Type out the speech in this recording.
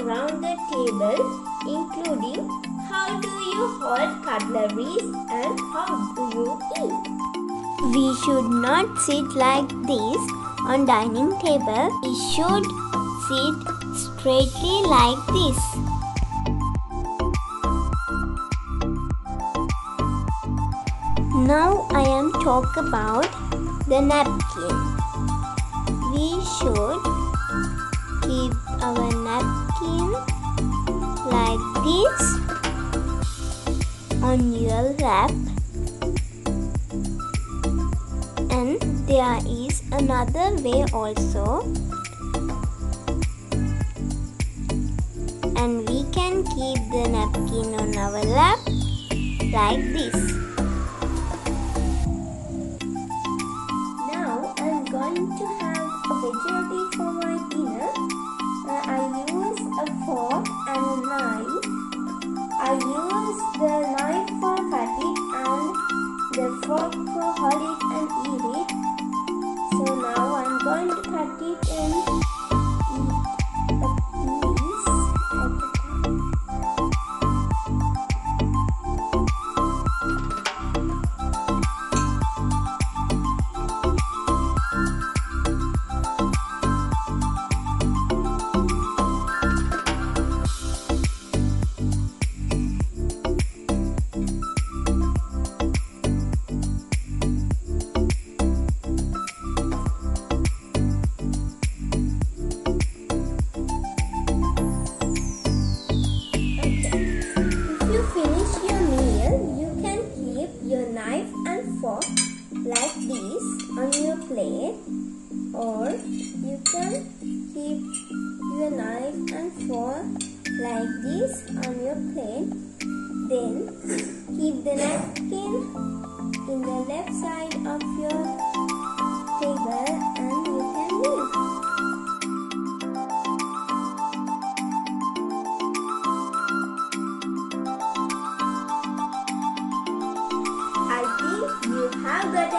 around the table, including how do you hold cutleries and how do you eat. We should not sit like this on dining table. We should sit straightly like this. Now I am talk about the napkin. We should keep our napkin like this on your lap. And there is another way also. And we can keep the napkin on our lap like this. Now I am going to have a veggie for my dinner. I use a fork and a knife. I use the knife for cutting and the fork for hold it and eat it. So now I'm going to cut it and eat a piece at a time. Your knife and fork like this on your plate, or you can keep your knife and fork like this on your plate. Then keep the napkin in the left side of your table and you can leave. You have got